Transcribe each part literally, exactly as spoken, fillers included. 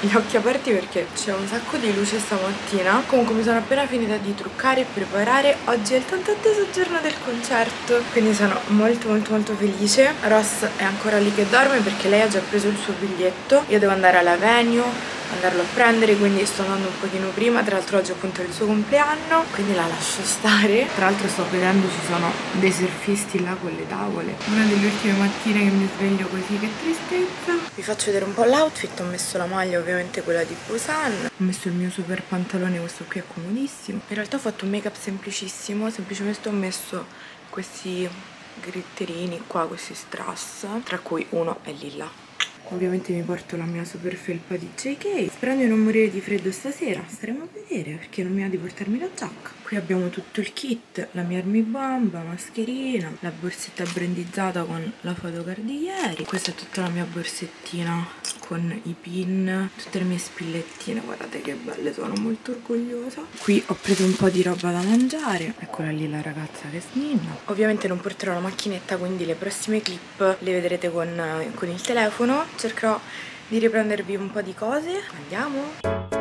gli occhi aperti perché c'è un sacco di luce stamattina. Comunque mi sono appena finita di truccare e preparare. Oggi è il tanto atteso giorno del concerto, quindi sono molto molto molto felice. Ross è ancora lì che dorme perché lei ha già preso il suo biglietto. Io devo andare alla Venue, andarlo a prendere, quindi sto andando un pochino prima. Tra l'altro oggi appunto è il suo compleanno, quindi la lascio stare. Tra l'altro sto vedendo ci sono dei surfisti là con le tavole. Una delle ultime mattine che mi sveglio così, che tristezza. Vi faccio vedere un po' l'outfit. Ho messo la maglia, ovviamente quella di Busan, ho messo il mio super pantalone, questo qui è comodissimo. In realtà ho fatto un make up semplicissimo, semplicemente ho messo questi glitterini qua, questi strass, tra cui uno è lilla. Ovviamente mi porto la mia super felpa di J K. Sperando di non morire di freddo stasera, staremo a vedere perché non mi ha di portarmi la giacca. Qui abbiamo tutto il kit, la mia army bomba, mascherina, la borsetta brandizzata con la photocard di ieri. Questa è tutta la mia borsettina con i pin, tutte le mie spillettine, guardate che belle sono, molto orgogliosa. Qui ho preso un po' di roba da mangiare, eccola lì la ragazza che sninna. Ovviamente non porterò la macchinetta, quindi le prossime clip le vedrete con, con il telefono. Cercherò di riprendervi un po' di cose. Andiamo.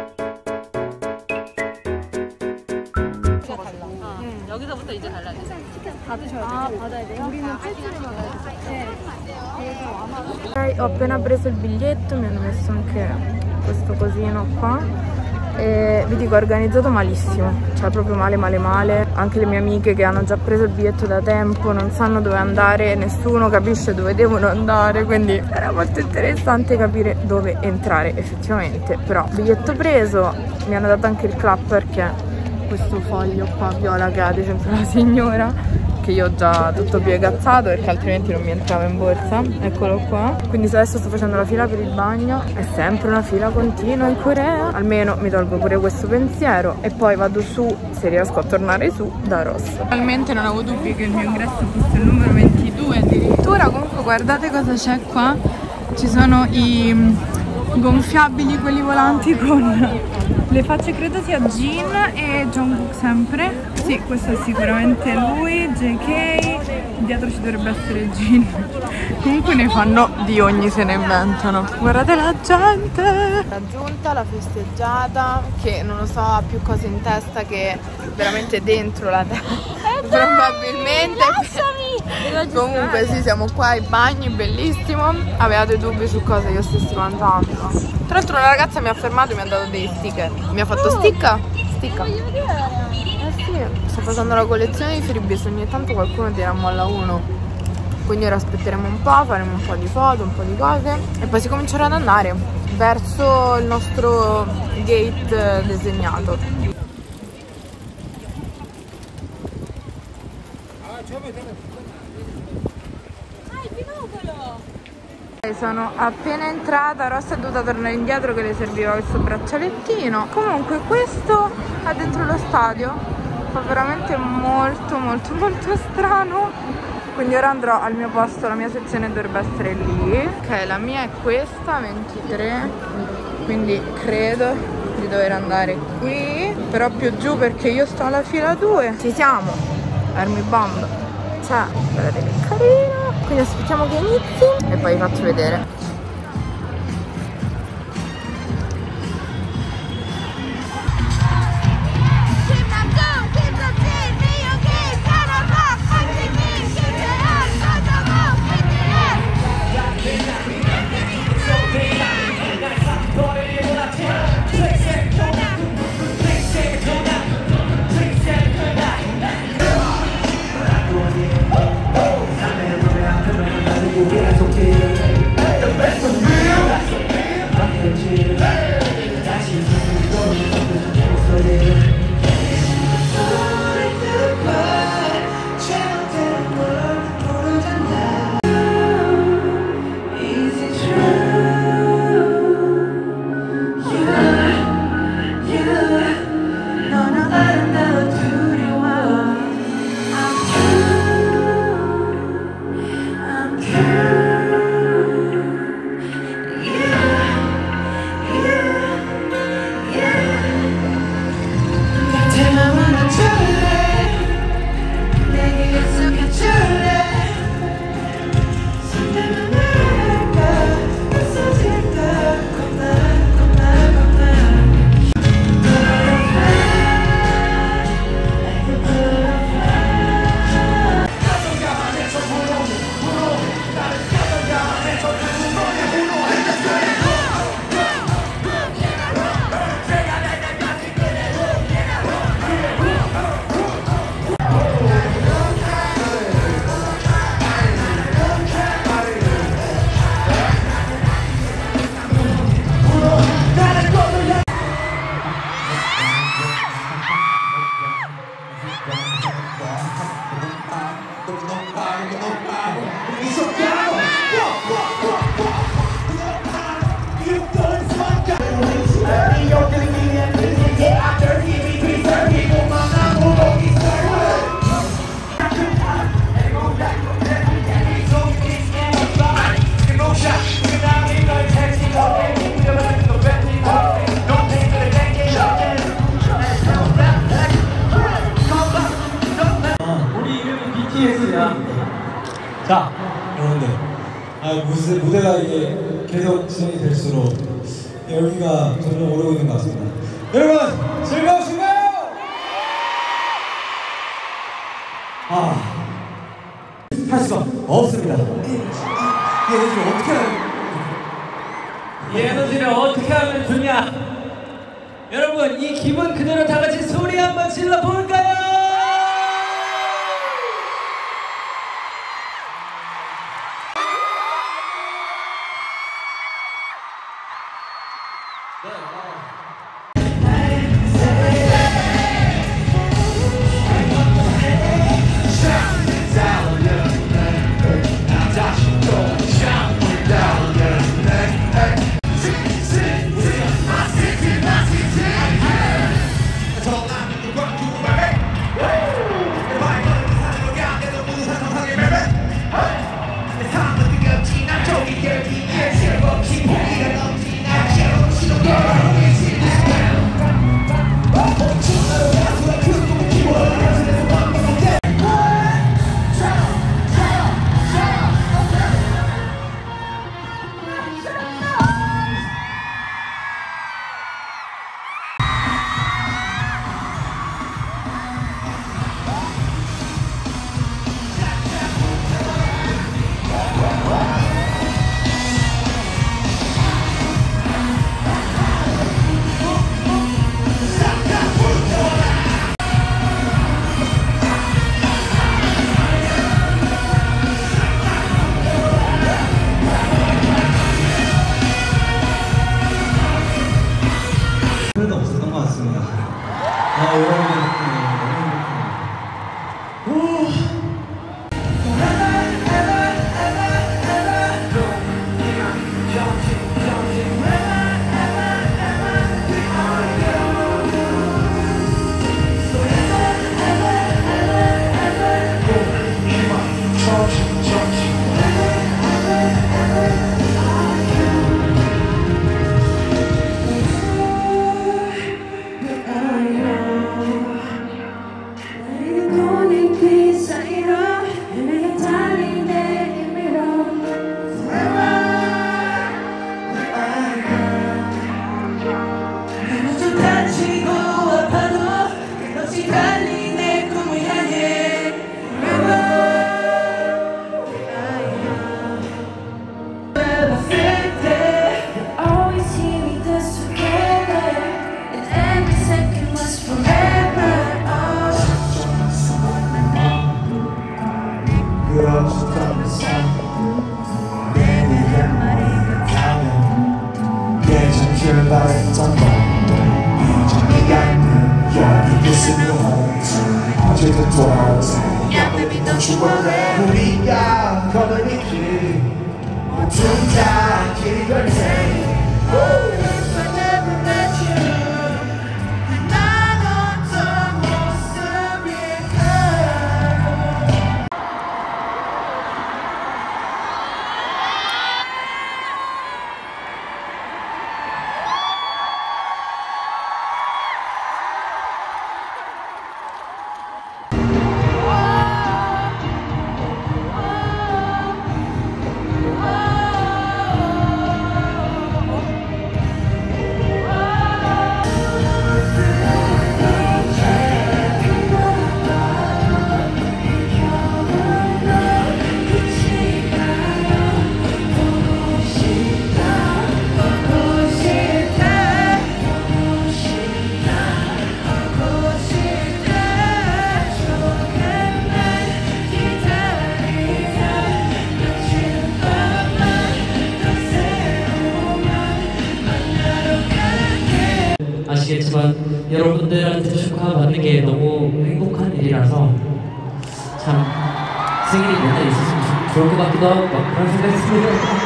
여기서부터 이제 달라요. 받으셔야 돼요. 아, 받아야 돼요? 우리는 필수로 받아요. 네. Ok, ho appena preso il biglietto, mi hanno messo anche questo cosino qua. E vi dico, ho organizzato malissimo, cioè proprio male male male. Anche le mie amiche che hanno già preso il biglietto da tempo non sanno dove andare, nessuno capisce dove devono andare, quindi era molto interessante capire dove entrare effettivamente. Però biglietto preso, mi hanno dato anche il clapper, che è questo foglio qua viola che ha sempre la signora, che io ho già tutto piegazzato perché altrimenti non mi entrava in borsa. Eccolo qua. Quindi adesso sto facendo la fila per il bagno. È sempre una fila continua in Corea. Almeno mi tolgo pure questo pensiero e poi vado su, se riesco a tornare su, da Ross. Realmente non avevo dubbi che il mio ingresso fosse il numero ventidue addirittura. Comunque guardate cosa c'è qua. Ci sono i gonfiabili, quelli volanti con le facce, credo sia Jin e Jungkook sempre. Sì, questo è sicuramente lui, J K, dietro ci dovrebbe essere Jin. Comunque ne fanno di ogni, se ne inventano. Guardate la gente! Raggiunta la festeggiata, che non lo so, ha più cose in testa che veramente dentro la testa. Probabilmente. Lasciami! Comunque sì, siamo qua ai bagni, bellissimo. Avevate dubbi su cosa io stessi mangiando. Tra l'altro una ragazza mi ha fermato e mi ha dato dei sticker. Mi ha fatto oh, sticca? Sticca. Eh sì, sto facendo la collezione di freebies, ogni tanto qualcuno dirà molla uno. Quindi ora aspetteremo un po', faremo un po' di foto, un po' di cose e poi si comincerà ad andare verso il nostro gate disegnato. Sono appena entrata, Ross è dovuta tornare indietro che le serviva questo braccialettino. Comunque questo è dentro lo stadio, fa veramente molto molto molto strano. Quindi ora andrò al mio posto, la mia sezione dovrebbe essere lì. Ok, la mia è questa, ventitré, quindi credo di dover andare qui, però più giù perché io sto alla fila due. Ci siamo, army bomb. Cioè, guardate che carino. Quindi aspettiamo che inizi e poi vi faccio vedere. 자, 여러분들, 아, 무대, 무대가 이게 계속 진행이 될수록 열기가 점점 오르고 있는 것 같습니다. 여러분, 즐거우신가요? 아, 할 수가 없습니다. 이 에너지를 어떻게 하면 이 에너지를 어떻게 하면 좋냐? 여러분, 이 기분 그대로 다 같이 소리 한번 질러 볼까요? 아, 여러분들 우리가 걸은 이 길 모두 다 길걸 해 아시겠지만 여러분들한테 축하받는 게 너무 행복한 일이라서 참 생일이 맨날 있었으면 좋을 것 같기도 하고 막 그런 생각이 듭니다.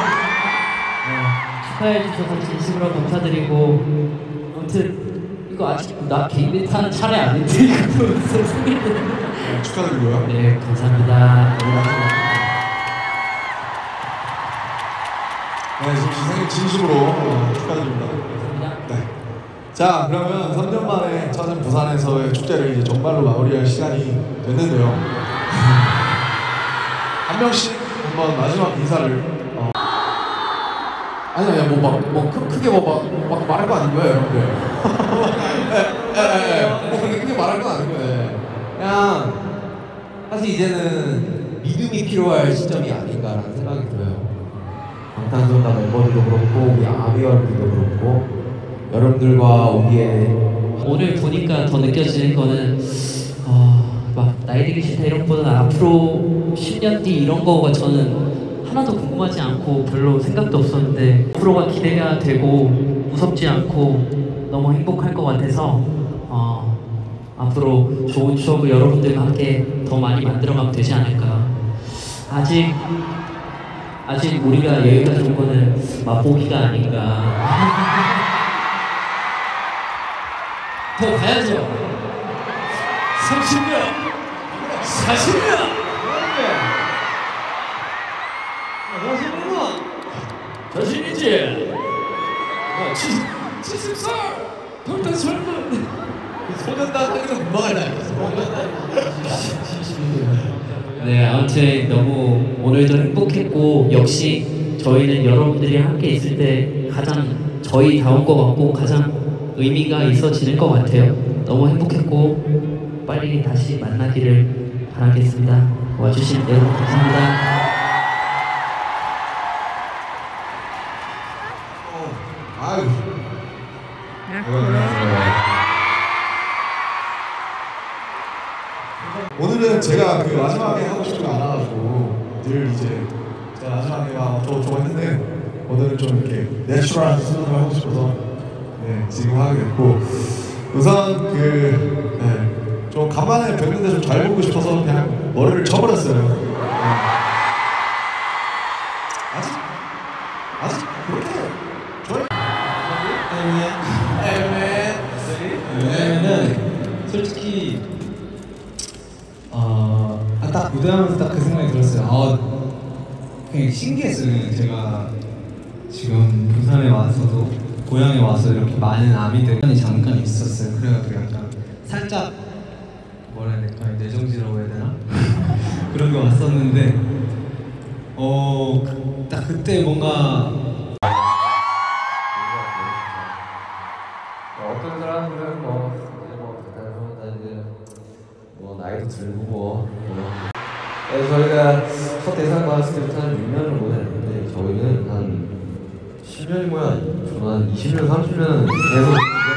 네, 축하해 주셔서 진심으로 감사드리고 아무튼 이거 아직 나 개인 타는 차례 아닌데 이거 무슨 생일 네, 축하드리고요. 네, 감사합니다. 네, 지금 생일 진심으로 어, 축하드립니다. 감사합니다. 네. 자, 그러면 삼 년 만에 찾은 부산에서의 축제를 이제 정말로 마무리할 시간이 됐는데요. 한 명씩 한번 마지막 인사를. 어. 아니 아니 뭐막 뭐 크게 뭐 막 막 말할 거 아닌 거예요, 여러분들. 예예예. 뭐 그렇게 크게 말할 건 아닌 거예요. 그냥 사실 이제는 믿음이 필요할 시점이 아닌가라는 생각이 들어요. 방탄소년단 멤버들도 그렇고 우리 아비얼들도 그렇고 여러분들과 오기에 오늘 보니까 더 느껴지는 거는 어, 막 나이 들기 싫다 이런 것보다는 앞으로 십 년 뒤 이런 거가 저는 하나도 궁금하지 않고 별로 생각도 없었는데 앞으로가 기대가 되고 무섭지 않고 너무 행복할 것 같아서 어, 앞으로 좋은 추억을 여러분들과 함께 더 많이 만들어가면 되지 않을까. 아직 아직 우리가 여기까지 온 거는 맛보기가 아닌가. 더 가야죠. 삼십 년, 사십 년, 사십 년, 자신이지? 칠십 살, 돌다 젊은 소년단 하기도 금방 할라. 네, 아무튼 너무 오늘도 행복했고 역시 저희는 여러분들이 함께 있을 때 가장 저희다운 것 같고 가장 의미가 있어지는 것 같아요. 너무 행복했고 빨리 다시 만나기를 바라겠습니다. 와주신 여러분 감사합니다. 아유. 오늘은 제가 그 마지막에 하고 싶은 거 안 와가지고 늘 이제 제가 마지막에 막 어쩌고 저쩌고 했는데 오늘은 좀 이렇게 내추럴한 수준을 하고 싶어서 네, 지금 하게 됐고 우선 그 네, 좀 간만에 뵙는데 좀 잘 보고 싶어서 그냥 머리를 쳐버렸어요. 네. 아직 아직 그렇게 저희 왜냐면은 솔직히 어, 아, 딱 무대하면서 딱 그 생각이 들었어요. 아, 그냥 신기했어요. 제가 지금 부산에 와서도 고향에 와서 이렇게 많은 아미들이 잠깐 있었어요. 그래가지고 약간 살짝 뭐라 해야 될까, 내정지라고 해야 되나? 그런 게 왔었는데 어, 딱 그때 뭔가 어떤 사람들은 뭐 이제 뭐 대단하다는데 뭐 나이도 들고 뭐. 그래서 저희가 첫 대상 받았을 때부터 한 육 년을 보냈는데 저희는 한 십 년이 뭐야? 저는 한 이십 년, 삼십 년은 계속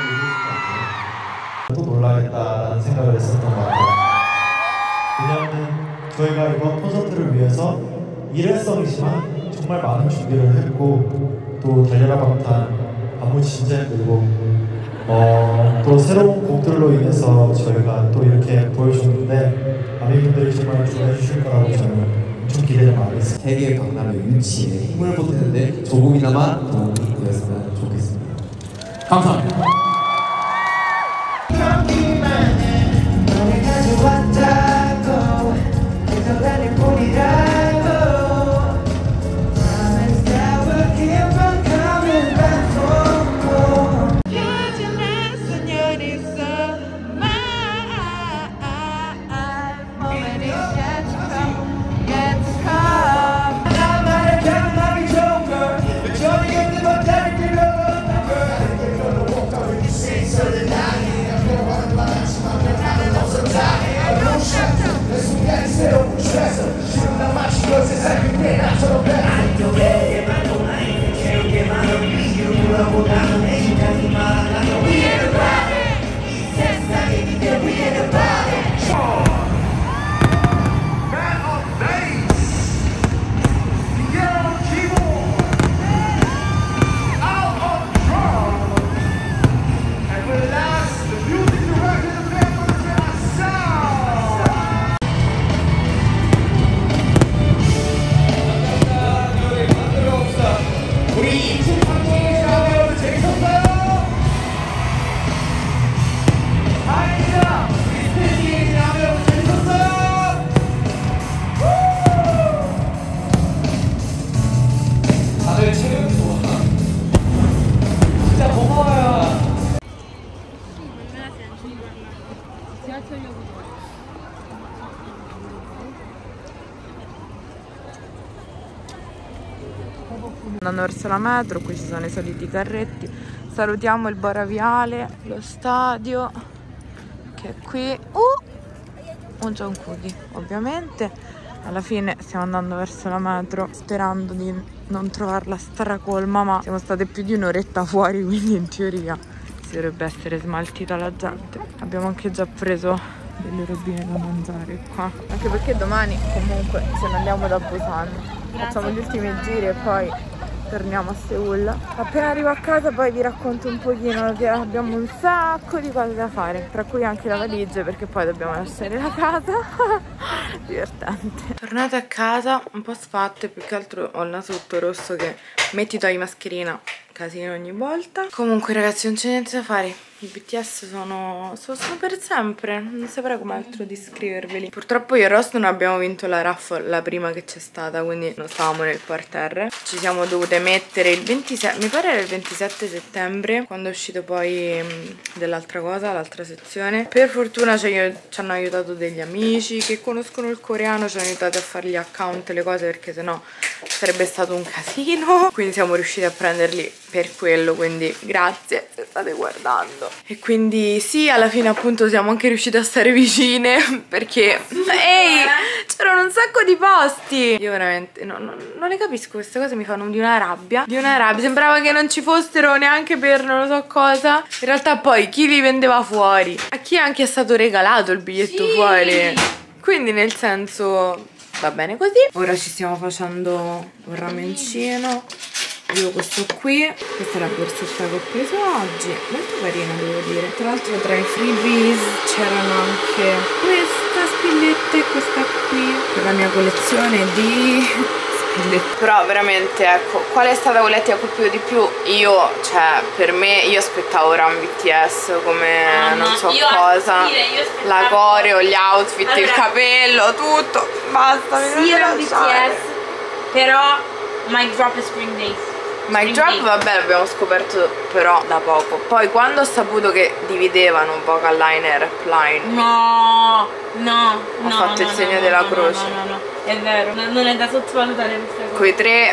또 놀라겠다라는 생각을 했었던 것 같아요. 왜냐하면 저희가 이번 콘서트를 위해서 일회성이지만 정말 많은 준비를 했고 또 달려라 방탄 안무 진짜 힘들고 어, 또 새로운 곡들로 인해서 저희가 또 이렇게 보여줬는데 아미분들이 정말 좋아해 주실 거라고 저는 엄청 기대를 많이 했습니다. 세계 박람회 유치에 힘을 보태는데 조금이나마 도움이 되었으면 좋겠습니다. 감사합니다. Andando verso la metro, qui ci sono i soliti carretti. Salutiamo il Bora Viale, lo stadio che è qui. Uh, un John Cookie, ovviamente. Alla fine stiamo andando verso la metro sperando di non trovarla stracolma, ma siamo state più di un'oretta fuori, quindi in teoria si dovrebbe essere smaltita la gente. Abbiamo anche già preso delle robine da mangiare qua, anche perché domani comunque ce ne andiamo da Busan. Facciamo gli ultimi giri e poi torniamo a Seoul. Appena arrivo a casa poi vi racconto un pochino che abbiamo un sacco di cose da fare, tra cui anche la valigia, perché poi dobbiamo lasciare la casa. Divertente. Tornate a casa un po' sfatte, più che altro ho il naso tutto rosso che metti togli mascherina, casino ogni volta. Comunque ragazzi non c'è niente da fare, i B T S sono, sono, sono per sempre, non saprei come altro descriverveli. Purtroppo io e Ross non abbiamo vinto la raffle, la prima che c'è stata, quindi non stavamo nel parterre. Ci siamo dovute mettere il ventisette, mi pare era il ventisette settembre, quando è uscito poi dell'altra cosa, l'altra sezione. Per fortuna ci, ci hanno aiutato degli amici che conoscono il coreano, ci hanno aiutato a fare gli account e le cose, perché sennò sarebbe stato un casino. Quindi siamo riusciti a prenderli per quello, quindi grazie se state guardando. E quindi sì, alla fine appunto siamo anche riuscite a stare vicine, perché ehi, c'erano un sacco di posti. Io veramente no, no, non ne capisco, queste cose mi fanno di una rabbia, di una rabbia. Sembrava che non ci fossero neanche per non lo so cosa. In realtà poi chi li vendeva fuori, a chi anche è stato regalato il biglietto sì. fuori. Quindi nel senso va bene così. Ora ci stiamo facendo un ramencino. Io questo qui, questa è la borsetta che ho preso oggi, molto carina devo dire. Tra l'altro tra i freebies c'erano anche questa spilletta e questa qui, per la mia collezione di spillette. Però veramente ecco, qual è stata quella che ti ha colpito di più? Io, cioè per me, io aspettavo Run B T S come ah, non so io cosa dire, io la coreo, gli outfit, allora, il capello, tutto, basta. Sì, Run B T S, però Mic Drop e Spring Days. Mic Drop vabbè l'abbiamo scoperto però da poco. Poi quando ho saputo che dividevano vocal line e rap line, no, no, ho no, fatto no, il segno no, della no, croce. No, no, no, è vero, non è da sottovalutare questa cosa. Quei tre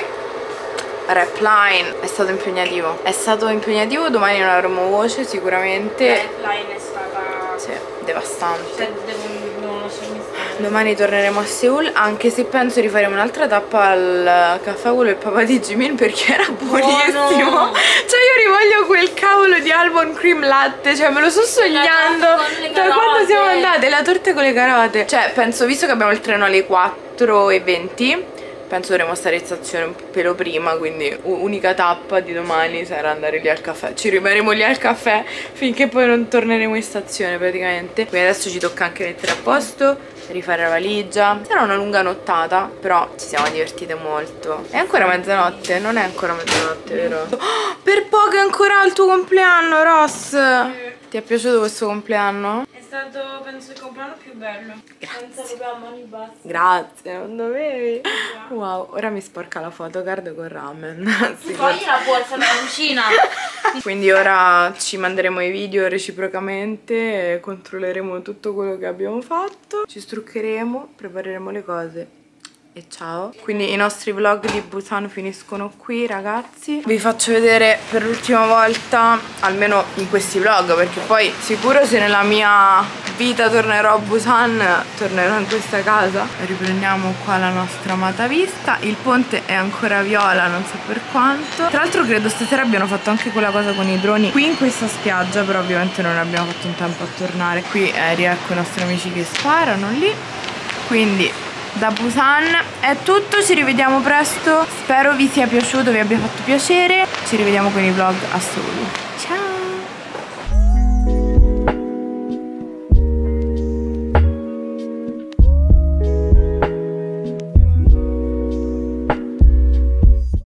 rap line è stato impegnativo. È stato impegnativo, domani non avremo voce sicuramente. La rap line è stata sì, devastante. Cioè, devo, non lasciarmi stare. Domani torneremo a Seoul, anche se penso di fare un'altra tappa al caffè quello del papà di Jimin, perché era buonissimo. Buono. Cioè io rivoglio quel cavolo di almond cream latte, cioè me lo sto sognando da quando siamo andate, la torta con le carote. Cioè penso, visto che abbiamo il treno alle quattro e venti, penso dovremo stare in stazione un pelo prima, quindi unica tappa di domani sarà andare lì al caffè. Ci rimarremo lì al caffè finché poi non torneremo in stazione praticamente. Quindi adesso ci tocca anche mettere a posto, rifare la valigia. Sarà una lunga nottata, però ci siamo divertite molto. È ancora mezzanotte? Non è ancora mezzanotte, vero? Oh, per poco è ancora il tuo compleanno, Ross! Sì. Ti è piaciuto questo compleanno? È stato, penso, il compleanno più bello. Grazie. Senza proprio a mani basse. Grazie, non dovevi. Wow, ora mi sporca la photocard con ramen. Sì, togli la borsa dalla cucina. Quindi ora ci manderemo i video reciprocamente e controlleremo tutto quello che abbiamo fatto. Ci struccheremo, prepareremo le cose e ciao. Quindi i nostri vlog di Busan finiscono qui ragazzi. Vi faccio vedere per l'ultima volta, almeno in questi vlog, perché poi sicuro se nella mia vita tornerò a Busan tornerò in questa casa. Riprendiamo qua la nostra amata vista. Il ponte è ancora viola, non so per quanto. Tra l'altro credo stasera abbiano fatto anche quella cosa con i droni qui in questa spiaggia, però ovviamente non abbiamo fatto in tempo a tornare. Qui eh, ecco i nostri amici che sparano lì. Quindi da Busan è tutto, ci rivediamo presto. Spero vi sia piaciuto, vi abbia fatto piacere. Ci rivediamo con i vlog a Seoul.